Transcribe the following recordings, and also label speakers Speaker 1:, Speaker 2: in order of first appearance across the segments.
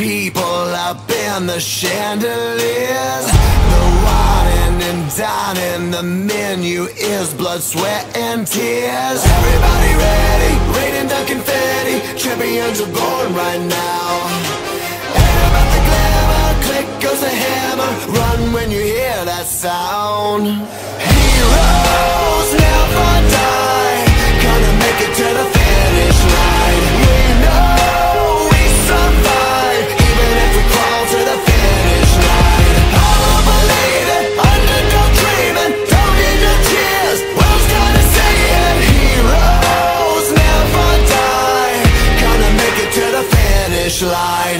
Speaker 1: people up in the chandeliers. The wine and dining, the menu is blood, sweat and tears. Everybody ready, raining down confetti. Champions are born right now. Air about the glamour, click goes the hammer. Run when you hear that sound. Heroes never die, gonna make it to the finish line. We know we survive, even if we crawl to the finish line. All believe it, underdog dreaming, don't need your tears, world's gonna say it. Heroes never die, gonna make it to the finish line.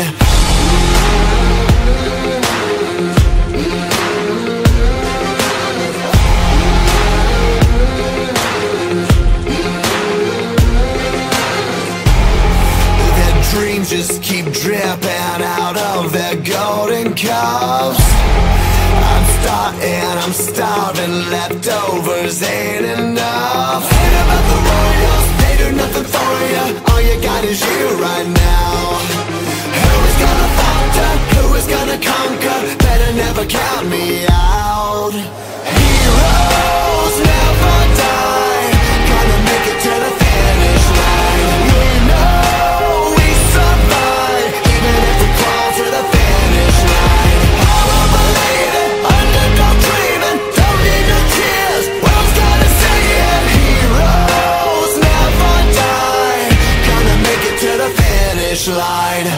Speaker 1: Dreams just keep dripping out of their golden cups. I'm starving, leftovers ain't enough. Ain't about the royals, they do nothing for you. All you got is you right now. Who is gonna falter, who is gonna conquer? Better never count me out. Heroes never die, gonna make it to the finish line. We know we survive, even if we crawl to the finish line. All believe it, underdog dreaming, don't need no tears, world's gonna say it. Heroes never die, gonna make it to the finish line.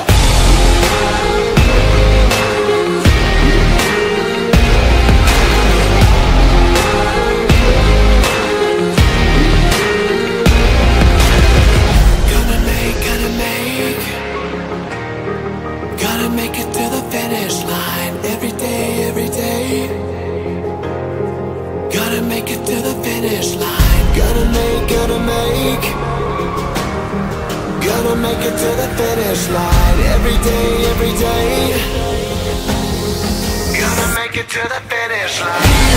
Speaker 1: Gotta make it to the finish line. Every day, every day. Gotta make it to the finish line. Gotta make it to the finish line. Every day, every day. Gotta make it to the finish line.